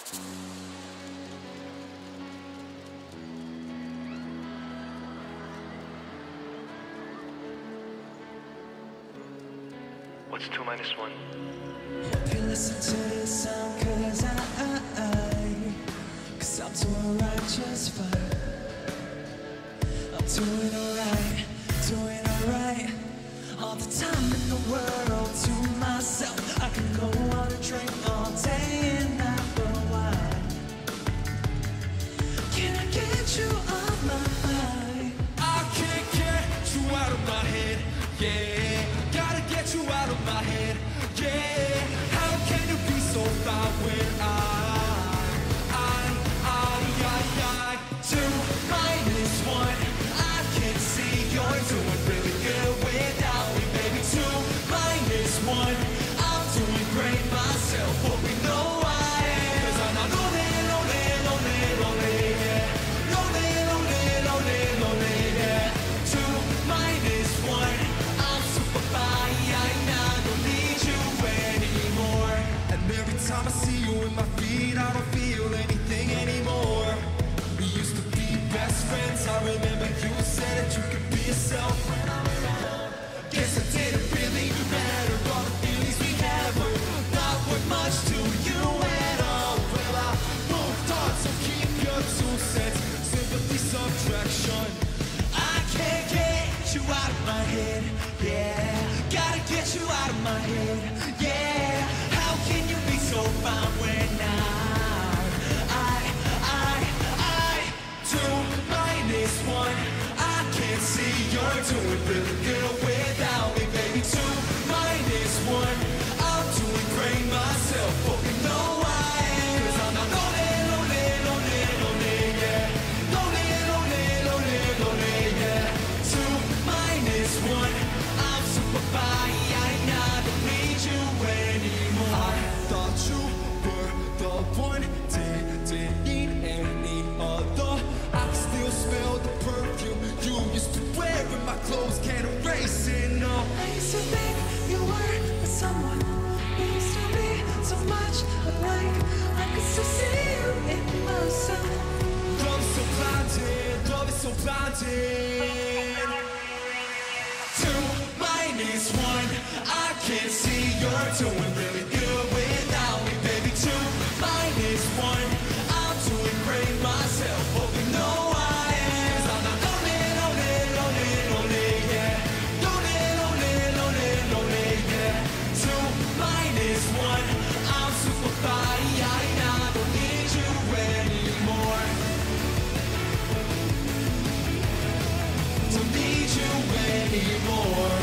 What's 2 minus 1? Hope you listen to this song, cause I'm doing right just fine. I'm doing alright, all the time in the world to myself. I can go on and drink all day and night, but why? Can I get you off my mind? I can't get you out of my head, yeah. Gotta get you out of my head, yeah. How can you be so fine when I 2 minus 1, I can see you're doing really good without me, baby. 2 minus 1, I'm doing great myself, but we know I am. Cause I'm not lonely, yeah. Lonely, yeah. 2 minus 1, I'm super fine, I don't need you anymore. And every time I see you in my feet, I don't feel anything anymore. We used to be best friends, I remember you said that you could be yourself when I'm around. Guess it didn't really matter, all the feelings we had were not worth much to you at all. Well, I moved on, so keep your 2 cents. Sympathy, subtraction. I can't get you out of my head, yeah. Gotta get you out of my head, yeah. How can you be so fine when I 2 minus 1, I can see you're doing really good without me, baby. 2 minus 1, I'm doing great myself, but you know I am. Cause I'm not lonely, yeah. Lonely, yeah. 2 minus 1, I'm super fine, I don't need you anymore. I thought you were the one, didn't need any other. I can still smell the perfume you used to wear in my clothes, can't erase it, no. I used to think you were with someone. We used to be so much alike. I could still see you in myself. Love is so blinded, love is so blinded. 2 minus 1, I can see you're doing really good without me, baby. 2 minus 1, I'm doing great myself, but we know I am. Cause I'm not lonely, yeah. Lonely, yeah. 2 minus 1, I'm super fine, I don't need you anymore. Don't need you anymore.